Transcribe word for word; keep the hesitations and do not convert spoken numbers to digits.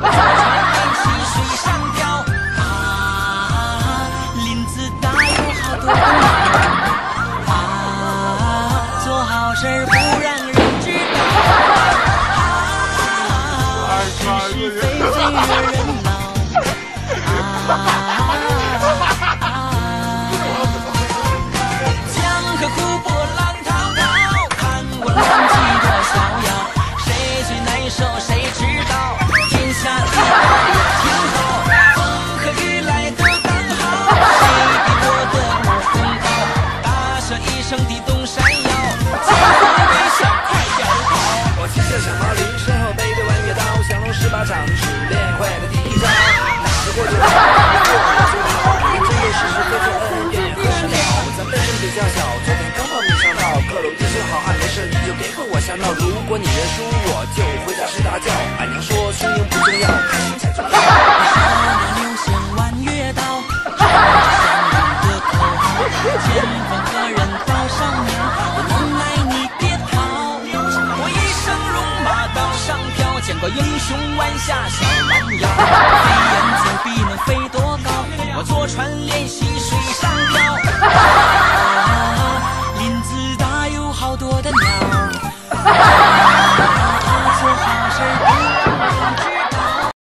溪水上漂啊，林子大有好多功啊，做好事不让人知道啊，是是非非惹人恼啊。江河湖泊浪滔滔，看我浪迹多逍遥，谁最难受谁知道，天下地大也挺好，风和雨来得刚好，谁比我的武功高，大声一声地动山摇，江河微笑快点跑， 我骑着小毛驴，身后背对弯月刀，降龙十八掌是练会的第一招，打得过就打，不过就逃，真有是是非非恩恩怨怨何时了？咱本身比较小，昨天刚报名上道，各路英雄好汉没事你就别和我瞎闹，如果你认输我就回家睡大觉，俺娘说输赢不重要，开心才重要。 流星弯月刀，这是相应的口号，前方何人报上名，我能耐你别逃，我一生戎马刀上飘，见过英雄弯下小蛮腰。